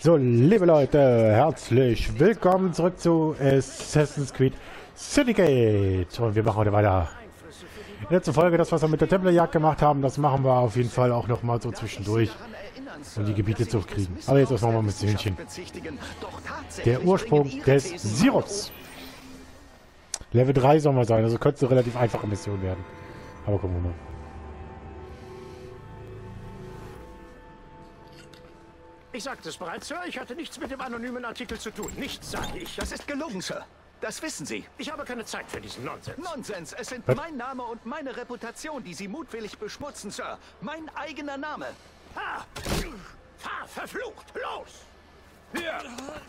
So, liebe Leute, herzlich willkommen zurück zu Assassin's Creed Syndicate. Und wir machen heute weiter. In der letzten Folge, das was wir mit der Templerjagd gemacht haben, das machen wir auf jeden Fall auch nochmal so zwischendurch, um die Gebiete zu kriegen. Aber jetzt machen wir mal ein Missionchen. Der Ursprung des Sirups. Level 3 soll mal sein, also könnte es eine relativ einfache Mission werden. Aber gucken wir mal. Ich sagte es bereits, Sir. Ich hatte nichts mit dem anonymen Artikel zu tun. Nichts, sage ich. Das ist gelogen, Sir. Das wissen Sie. Ich habe keine Zeit für diesen Nonsens. Nonsens. Es sind mein Name und meine Reputation, die Sie mutwillig beschmutzen, Sir. Mein eigener Name. Ha! Fahr, verflucht! Los! Ja.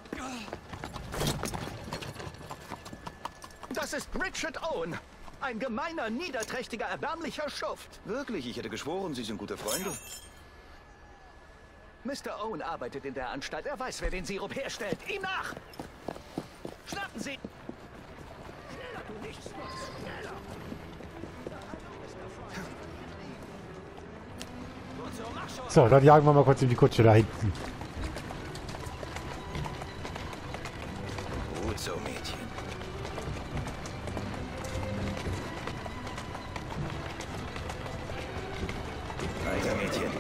Das ist Richard Owen. Ein gemeiner, niederträchtiger, erbärmlicher Schuft. Wirklich? Ich hätte geschworen, Sie sind gute Freunde. Mr. Owen arbeitet in der Anstalt. Er weiß, wer den Sirup herstellt. Ihm nach! Schnappen Sie! Schneller, du Nichtsnutz! Schneller! So, dann jagen wir mal kurz in die Kutsche da hinten. Gut so, Mädchen. Weiter, Mädchen.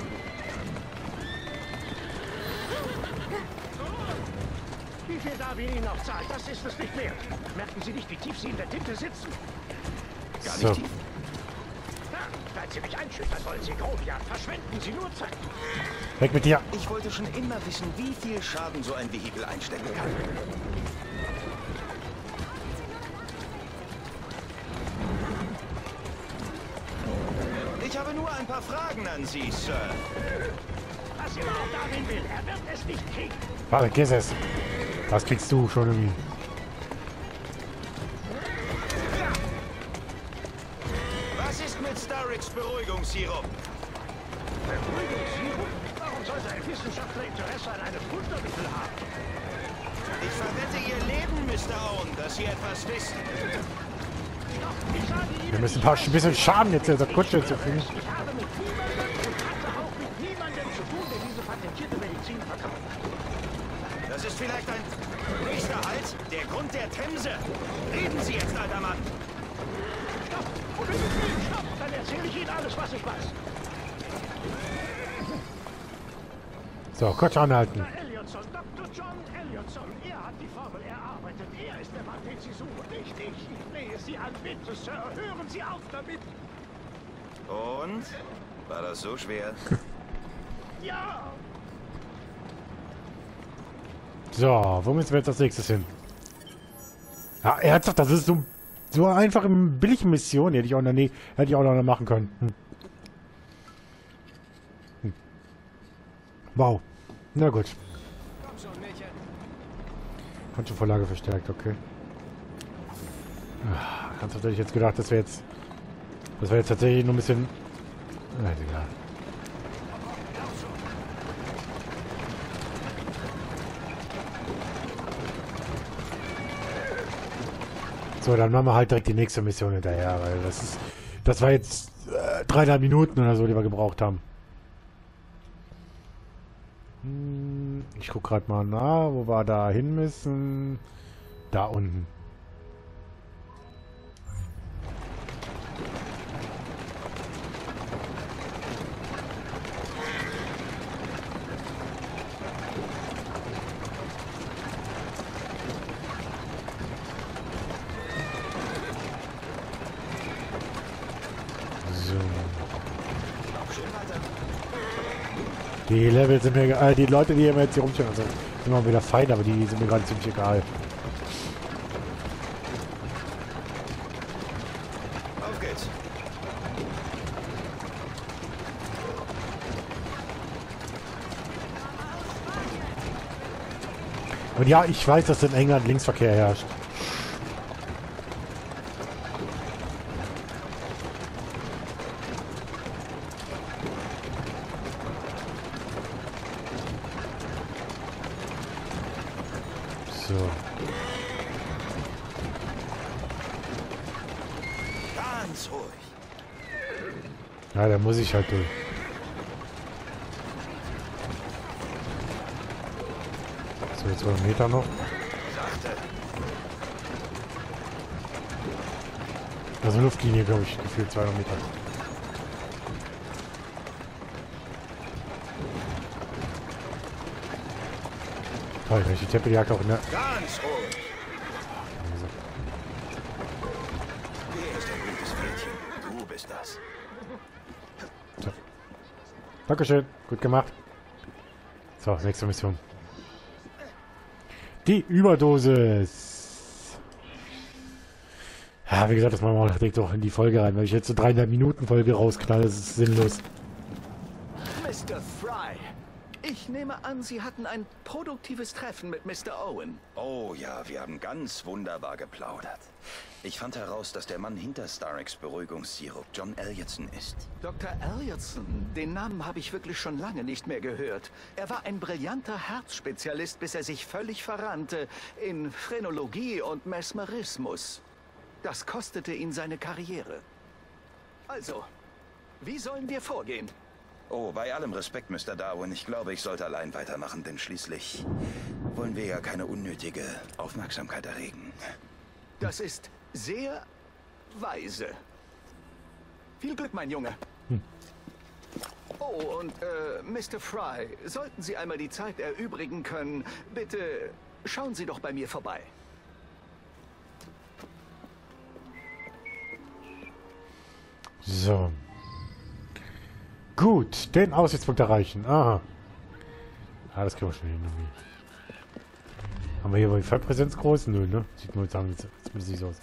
Wie viel Darwin Ihnen noch zahlt, das ist es nicht wert. Merken Sie nicht, wie tief Sie in der Tinte sitzen? Gar So. nicht tief. Ja, weil Sie mich einschüchtern wollen, Sie Grobian. Verschwenden Sie nur Zeit. Weg mit dir. Ich wollte schon immer wissen, wie viel Schaden so ein Vehikel einstecken kann. Ich habe nur ein paar Fragen an Sie, Sir. Was immer auch Darwin will, er wird es nicht kriegen. Warte, giss es. Das kriegst du schon irgendwie. Was ist mit Starricks Beruhigungssirup? Beruhigungssirup? Warum sollte ein Wissenschaftler Interesse an einem Wundermittel haben? Ich verwette Ihr Leben, Mr. Owen, dass Sie etwas wissen. Ich sage Ihnen, Wir müssen ein bisschen Schaden jetzt in der Kutsche zu kriegen. ich habe mit niemandem und hatte auch mit niemandem zu tun, der diese patentierte Medizin verkauft. Das ist vielleicht ein nächster Halt, der Grund der Themse. Reden Sie jetzt, alter Mann. Stopp! Stopp! Dann erzähle ich Ihnen alles, was ich weiß. So, Kutsche anhalten. Dr. Elliotson, Dr. John Elliotson, er hat die Formel erarbeitet. Er ist der Mann, den Sie suchen, nicht ich. Ich flehe Sie an, bitte, Sir. Hören Sie auf damit. Und? War das so schwer? Ja! So, wo müssen wir jetzt als nächstes hin? Ja, ernsthaft, das ist so einfach in billigen Mission. Hätte ich auch noch machen können. Wow. Na gut. Kontovorlage verstärkt, okay. Ganz natürlich jetzt gedacht, dass wir jetzt tatsächlich nur ein bisschen. Na, egal. So, dann machen wir halt direkt die nächste Mission hinterher, weil das war jetzt 3,5 Minuten oder so, die wir gebraucht haben. Ich guck gerade mal nach, wo wir da hin müssen. Da unten. So. Die Level sind mir, die Leute, die immer jetzt hier rumstehen, also sind mal wieder fein, aber die sind mir gerade ziemlich egal. Auf geht's. Und ja, ich weiß, dass in England Linksverkehr herrscht. So. Ganz ruhig. Ja, da muss ich halt durch. So, 200 Meter noch. Sachte. Also Luftlinie, glaube ich, gefühlt 200 Meter. Toll, wenn ich die Tempeljagd auch in der... Ganz ruhig. Wer ist ein gutes Mädchen? Du bist das. So. Dankeschön, gut gemacht. So, nächste Mission. Die Überdosis. Ja, wie gesagt, das machen wir auch direkt auch in die Folge rein, weil ich jetzt so 3,5 Minuten Folge rausknalle, das ist sinnlos. Mr. Fry, ich nehme an, Sie hatten ein produktives Treffen mit Mr. Owen. Oh ja, wir haben ganz wunderbar geplaudert. Ich fand heraus, dass der Mann hinter Starricks Beruhigungssirup John Elliotson ist. Dr. Elliotson, den Namen habe ich wirklich schon lange nicht mehr gehört. Er war ein brillanter Herzspezialist, bis er sich völlig verrannte in Phrenologie und Mesmerismus. Das kostete ihn seine Karriere. Also, wie sollen wir vorgehen? Oh, bei allem Respekt, Mr. Darwin, ich glaube, ich sollte allein weitermachen, denn schließlich wollen wir ja keine unnötige Aufmerksamkeit erregen. Das ist sehr weise. Viel Glück, mein Junge. Oh, und Mr. Fry, sollten Sie einmal die Zeit erübrigen können, bitte schauen Sie doch bei mir vorbei. So. Gut, den Aussichtspunkt erreichen. Aha. Ah, das kriegen wir schon hin. Irgendwie. Haben wir hier wohl die Feldpräsenz groß? Nö, ne? Sieht nur sagen, jetzt nicht so aus.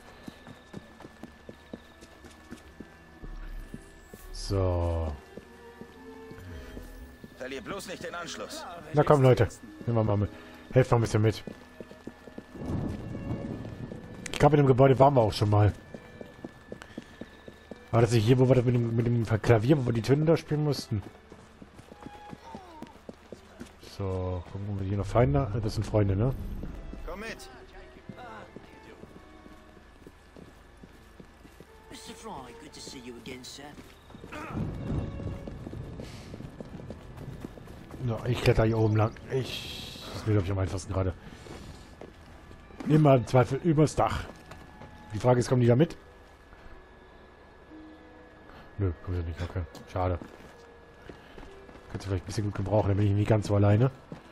So. Verlier bloß nicht den Anschluss. Na komm, Leute. Nehmen wir mal mit. Helft noch ein bisschen mit. Ich glaube, in dem Gebäude waren wir auch schon mal. War das nicht hier, wo wir das mit dem Klavier, wo wir die Töne da spielen mussten? So, gucken wir, ob wir hier noch Feinde. Das sind Freunde, ne? Komm mit. Mr. Fry, good to see you again, sir. Ja, ich kletter hier oben lang. Das ist mir, glaube ich, am einfachsten gerade. Immer im Zweifel übers Dach. Die Frage ist, kommen die da mit? Nö, kommen sie nicht. Okay, schade. Kannst du vielleicht ein bisschen gut gebrauchen, dann bin ich nicht ganz so alleine.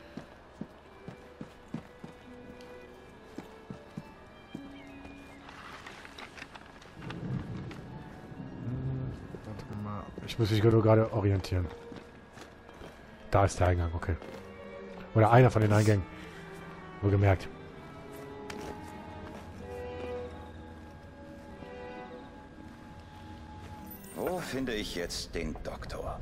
Warte mal. Ich muss mich nur gerade orientieren. Da ist der Eingang, okay. Oder einer von den Eingängen. Wohlgemerkt. Wo finde ich jetzt den Doktor?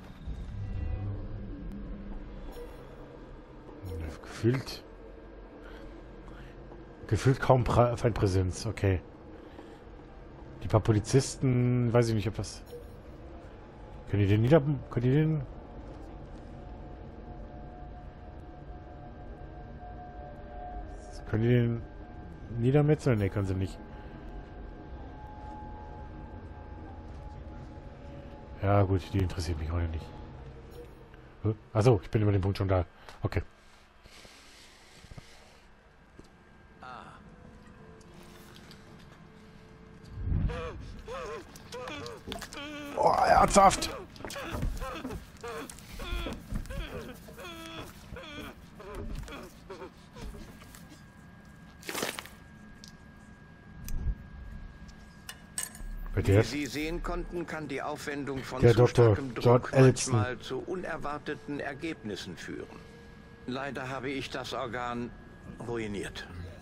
Gefühlt kaum Feindpräsenz, okay. Die paar Polizisten, weiß ich nicht, ob das... Können die den Können die den... Können die den niedermetzeln? Ne, können sie nicht. Ja gut, die interessiert mich heute nicht. Achso, ich bin über den Punkt schon da. Okay. Oh, ernsthaft! Wie Sie sehen konnten, kann die Aufwendung von der zu Dr. starkem John Druck Elliotson manchmal zu unerwarteten Ergebnissen führen. Leider habe ich das Organ ruiniert.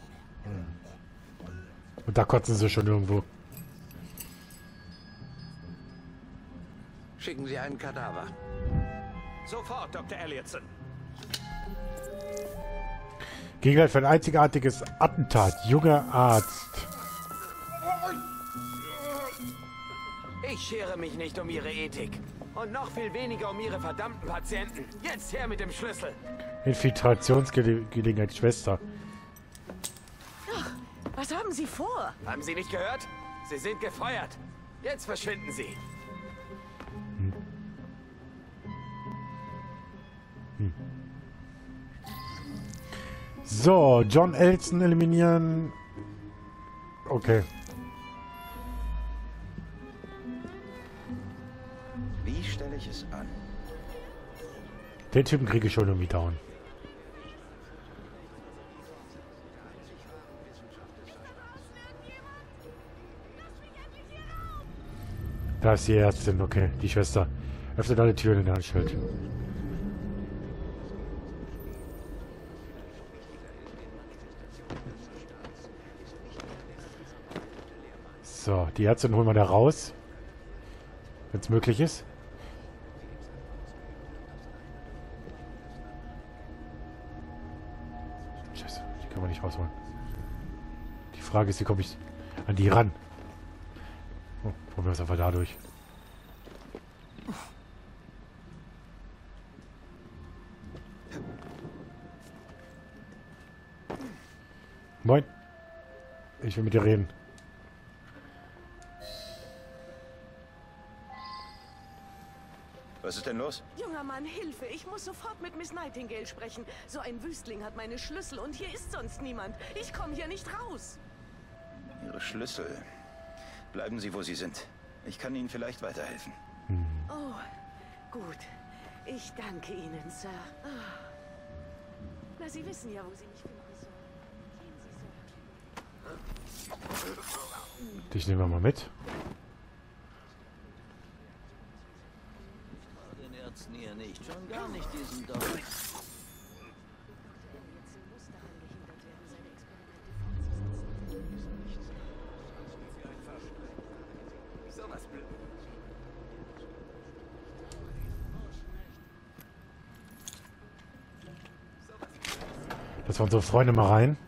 Und da kotzen sie schon irgendwo. Schicken Sie einen Kadaver. Sofort, Dr. Elliotson. Gegenwärtig für ein einzigartiges Attentat. Junger Arzt. Ich schere mich nicht um Ihre Ethik. Und noch viel weniger um Ihre verdammten Patienten. Jetzt her mit dem Schlüssel. Infiltrationsgelegenheit, Schwester. Was haben Sie vor? Haben Sie nicht gehört? Sie sind gefeuert. Jetzt verschwinden Sie. So, John Elson eliminieren. Okay. Wie stelle ich es an? Den Typen kriege ich schon irgendwie down. Da ist die Ärztin, okay, die Schwester. Öffnet alle Türen in der Anstalt. So, die Ärztin holen wir da raus. Wenn es möglich ist. Scheiße, die können wir nicht rausholen. Die Frage ist, wie komme ich an die ran? Oh, probieren wir es einfach dadurch. Moin. Ich will mit dir reden. Was ist denn los? Junger Mann, Hilfe! Ich muss sofort mit Miss Nightingale sprechen. So ein Wüstling hat meine Schlüssel und hier ist sonst niemand. Ich komme hier nicht raus. Ihre Schlüssel. Bleiben Sie, wo Sie sind. Ich kann Ihnen vielleicht weiterhelfen. Oh, gut. Ich danke Ihnen, Sir. Ah. Na, Sie wissen ja, wo Sie mich finden sollen. Dich nehmen wir mal mit. Den Ärzten hier nicht. Schon gar nicht diesen Dorf. Das waren unsere Freunde mal rein.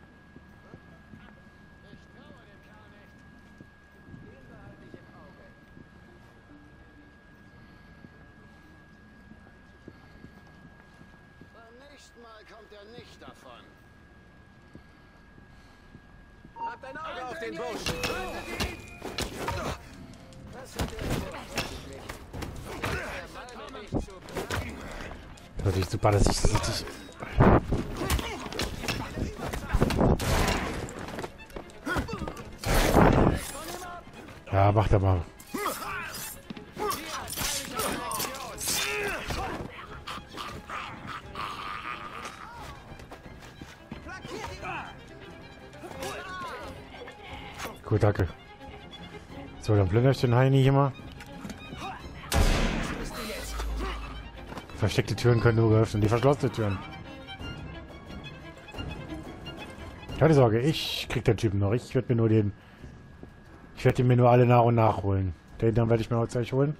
Beim nächsten Mal kommt er nicht davon. Habt ein Auge auf den Burschen! Das ist natürlich super, dass ich ja, mach da mal. Gut, danke. So, dann plündere ich den Heini hier mal. Versteckte Türen können nur geöffnet, die verschlossene Türen. Keine Sorge, ich krieg den Typen noch. Ich werde mir nur den... Ich werde mir nur alle nach und nach holen. Den dann werde ich mir auch gleich holen.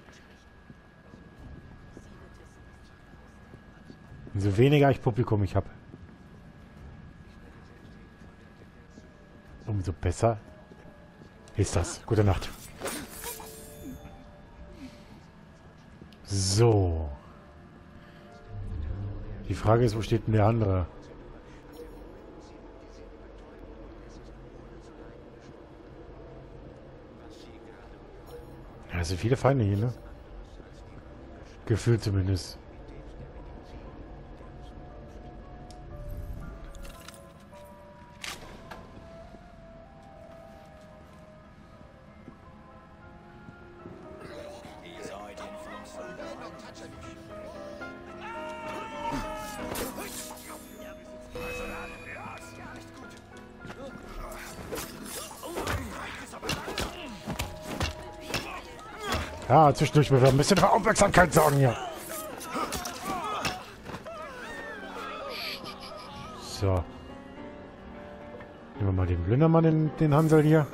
Umso weniger ich Publikum ich habe, umso besser ist das. Gute Nacht. So. Die Frage ist, wo steht denn der andere? Ja, es sind viele Feinde hier, ne? Gefühlt zumindest. Ja, zwischendurch müssen wir ein bisschen für Aufmerksamkeit sorgen hier. So. Nehmen wir mal den Plündermann, den Hansel hier.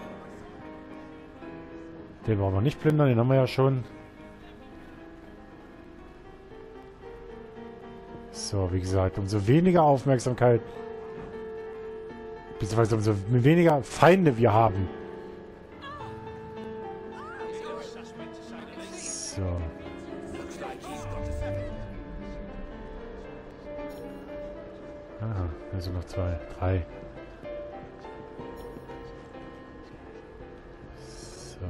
Den brauchen wir nicht plündern, den haben wir ja schon. So, wie gesagt, umso weniger Aufmerksamkeit, beziehungsweise umso weniger Feinde wir haben. So. Aha, also noch 2, 3. So.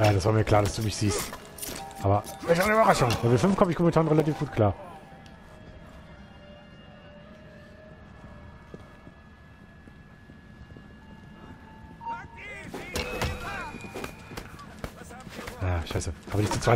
Ja, das war mir klar, dass du mich siehst. Aber, welche Überraschung. Level 5 komme ich momentan relativ gut klar. Ah, scheiße. Aber nicht zu zweit.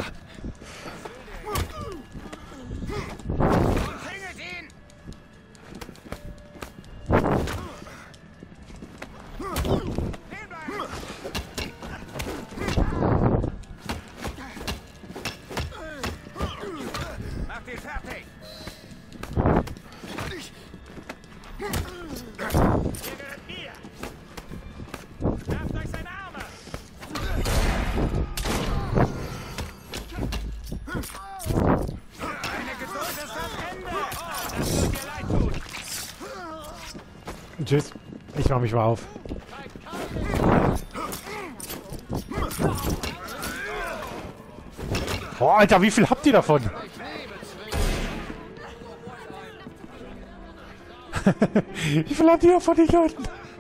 Tschüss. Ich mach mich mal auf. Oh, Alter, wie viel habt ihr davon? Wie viel habt ihr von den Leuten?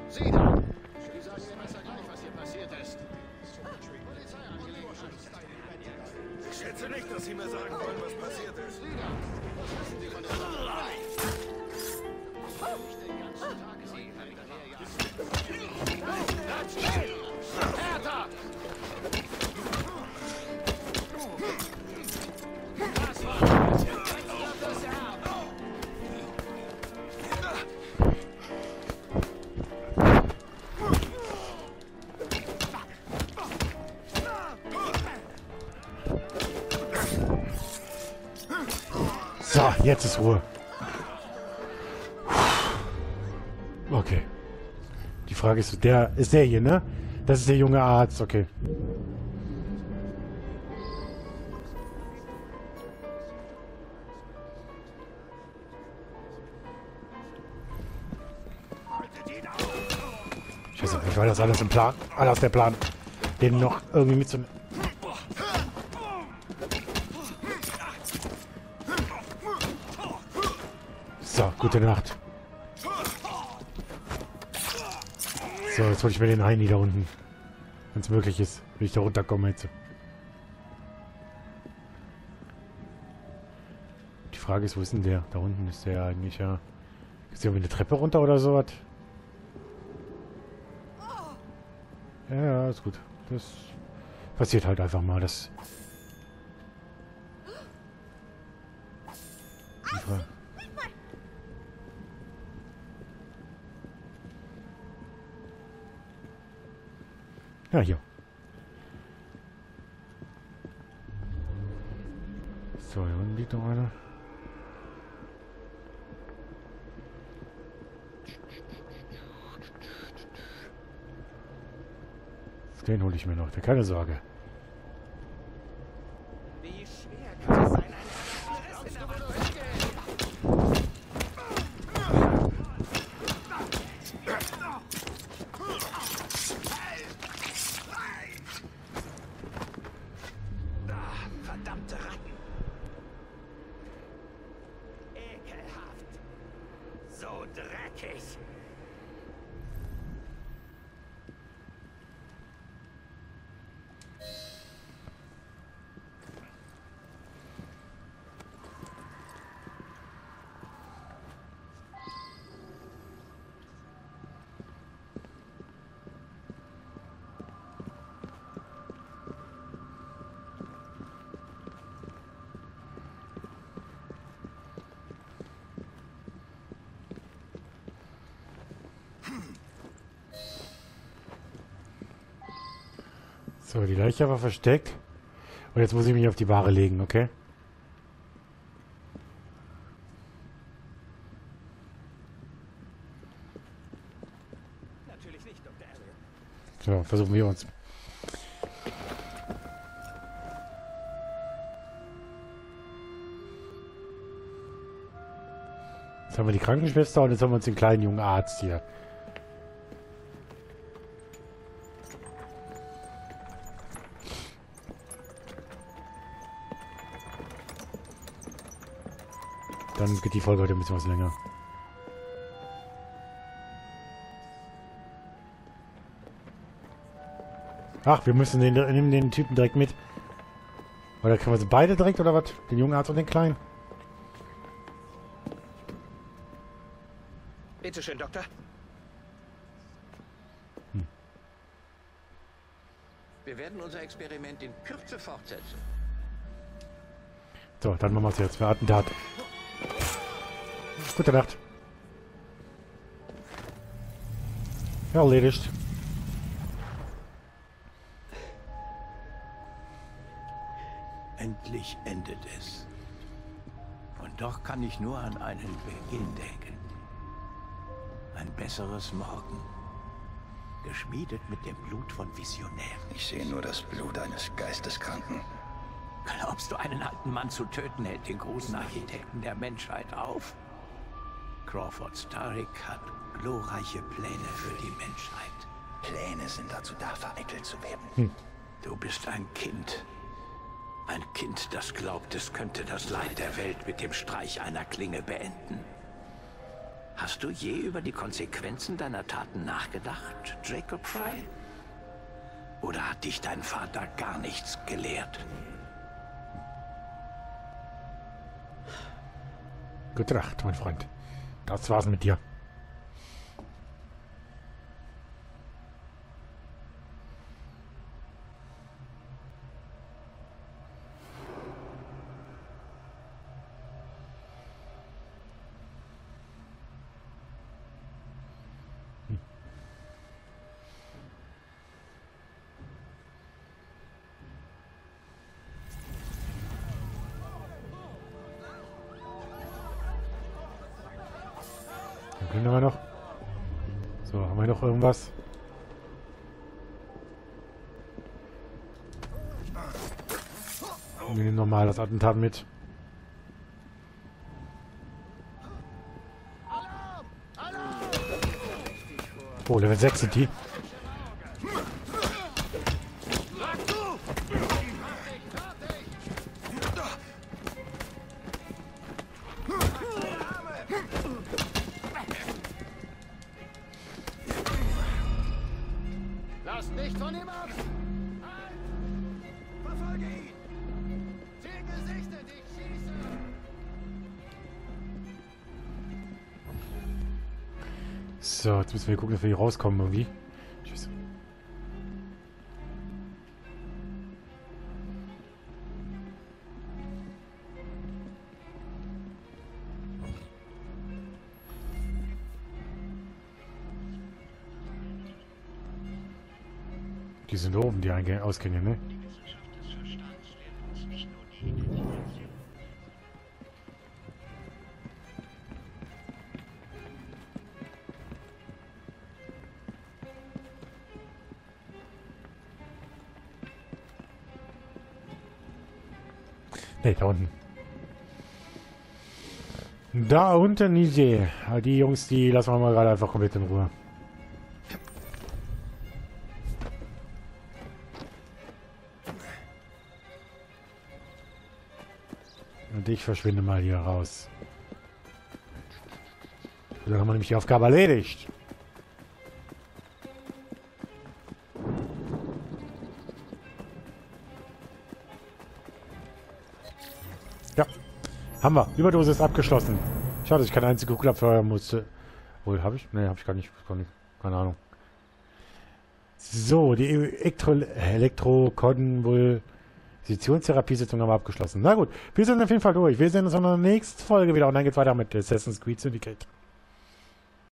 Ich schätze nicht, dass Sie mir sagen wollen, was passiert ist. So, jetzt ist Ruhe. Okay. Die Frage ist, der hier, ne? Das ist der junge Arzt, okay. Scheiße, ich war das alles im Plan. Alles der Plan. Den noch irgendwie mitzunehmen. So, gute Nacht. So, jetzt hole ich mir den Heini da unten. Wenn es möglich ist, wenn ich da runterkomme jetzt. Die Frage ist, wo ist denn der? Da unten ist der eigentlich, ja. Ist der irgendwie eine Treppe runter oder sowas? Ja, ist gut. Das passiert halt einfach mal. Das. Die Frage. Ja, hier. So, hier unten liegt noch einer. Den hole ich mir noch, keine Sorge. Wie schwer kann es sein, verdammte Ratten! Ekelhaft! So dreckig! So, die Leiche war versteckt. Und jetzt muss ich mich auf die Bahre legen, okay? Natürlich nicht, Dr. Elliot. So, versuchen wir uns. Jetzt haben wir die Krankenschwester und jetzt haben wir uns den kleinen jungen Arzt hier. Dann geht die Folge heute ein bisschen was länger. Ach, wir müssen nehmen den Typen direkt mit. Oder kriegen wir sie beide direkt, oder was? Den jungen Arzt und den kleinen? Bitte schön, Doktor. Wir werden unser Experiment in Kürze fortsetzen. So, dann machen wir es jetzt für Attentat. Gute Nacht. Ja, erledigt. Endlich endet es. Und doch kann ich nur an einen Beginn denken. Ein besseres Morgen. Geschmiedet mit dem Blut von Visionären. Ich sehe nur das Blut eines Geisteskranken. Glaubst du, einen alten Mann zu töten, hält den großen Architekten der Menschheit auf? Crawford Starrick hat glorreiche Pläne für die Menschheit. Pläne sind dazu da, vereitelt zu werden. Du bist ein Kind. Ein Kind, das glaubt, es könnte das Leid der Welt mit dem Streich einer Klinge beenden. Hast du je über die Konsequenzen deiner Taten nachgedacht, Jacob Frye? Oder hat dich dein Vater gar nichts gelehrt? Gute Nacht, mein Freund. Das war's mit dir. Dann können wir noch. So, haben wir noch irgendwas? Wir nehmen nochmal das Attentat mit. Oh, Level 6 sind die. Lass nicht von ihm ab! Verfolge ihn! 10 Gesichter, ich schieße! So, jetzt müssen wir gucken, dass wir hier rauskommen irgendwie. Tschüss. Die sind oben, die Ausgänge, ne? Ne, da unten. Da unten die See. Die Jungs, die lassen wir mal gerade einfach komplett in Ruhe. Und ich verschwinde mal hier raus. Dann haben wir nämlich die Aufgabe erledigt. Ja, haben wir. Überdosis abgeschlossen. Schade, dass ich keine einzige Kugel abfeuern musste. Wohl, habe ich? Ne, habe ich gar nicht. Keine Ahnung. So, die Elektrokonvulsionstherapie-Sitzung haben wir abgeschlossen. Na gut, wir sind auf jeden Fall durch. Wir sehen uns in der nächsten Folge wieder und dann geht's weiter mit Assassin's Creed Syndicate.